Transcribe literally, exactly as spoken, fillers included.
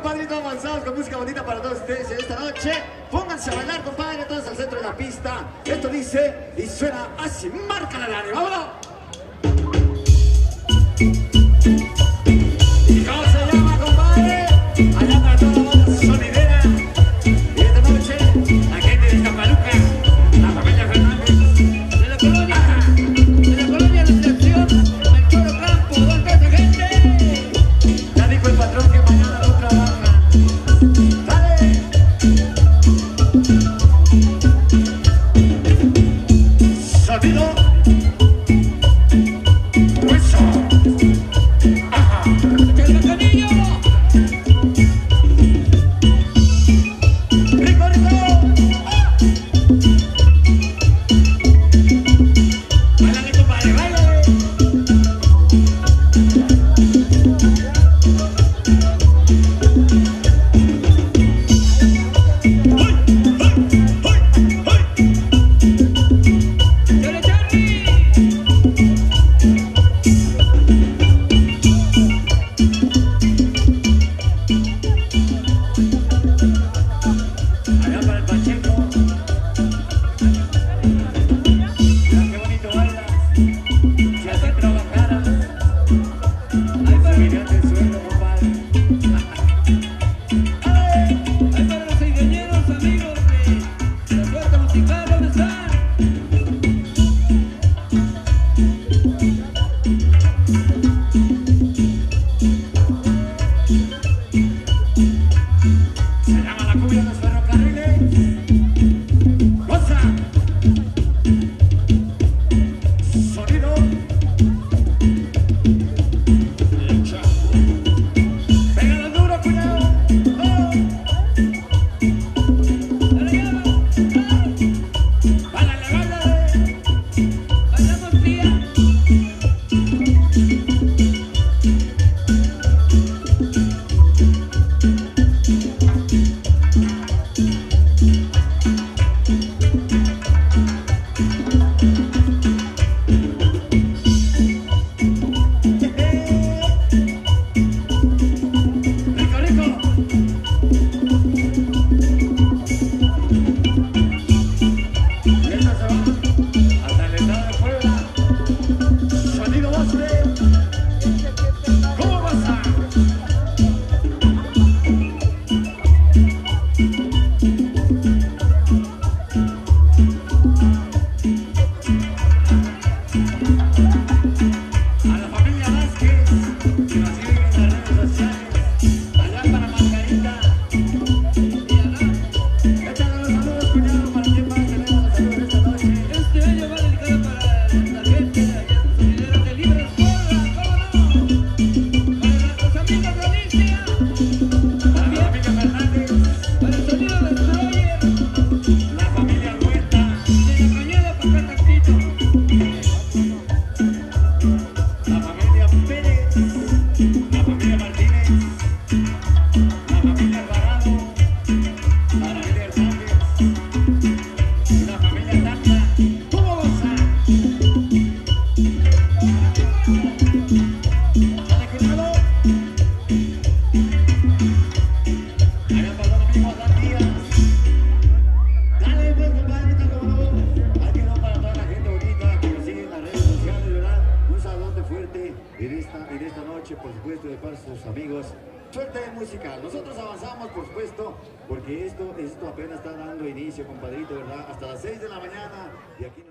compadrito, avanzados con música bonita para todos ustedes en esta noche. Pónganse a bailar, compadre, todos al centro de la pista. Esto dice y suena así, marca la lana. ¡Vámonos! ¿Y cómo se llama, compadre? Allá para toda la banda sonidera. Y esta noche, la gente de Zapaluca, la familia Fernández, de la colonia, de la colonia de Selección, el Choro Campo, ¿dónde está esa gente? ya dijo el patrón que mañana no trabaja. ¡Dale! Sonido. Hueso. Ajá. ¡El Macanillo! ¡Rico, rico! ¡Báilale, compadre, báilale! ¡Dale, Charlie! Allá para el Pacheco. Mira qué bonito baila. Si así trabajara, Ahí para, subirían el sueldo, compadre. ahí para los ingenieros, amigos de la puerta musical, ¿dónde están? Se llama la cumbia de los ferrocarriles. ¡Goza! Sonido. Echa. Pégalo duro, cuidado. ¡Oh! ¡Dale, llama! ¡Báilale, báilale! ¡Bailamos, tía! ¡Rico, rico! Y esta se va hasta el estado de Puebla. Sonido Bosque. ¿Cómo pasa? A la familia Vázquez, que nos siguen en las redes sociales. Allá para Margarita. Échale los saludos, cuñado, para quien más tenemos los saludos esta noche. Este año va dedicado para la gente de allá de de Libre Escuela, ¿cómo no? Para nuestros amigos de Alicia, Para la familia Fernández, para el sonido de Destroyer, la familia Huerta, de la Cañada para acá tantito. la familia Pérez, la familia Martínez, la familia Alvarado, la familia Hernández y la familia Tanta. ¿Cómo goza? Dale, cuñado. Allá para don amigo Adán Díaz. Dale, pues, compadre, está como no. Aquí no para toda la gente bonita que nos sigue en las redes sociales, ¿verdad? Un saludote fuerte en esta, en esta noche, por supuesto, de parte de sus amigos. Suerte de música. Nosotros avanzamos, por supuesto, porque esto, esto apenas está dando inicio, compadrito, ¿verdad? Hasta las seis de la mañana y aquí...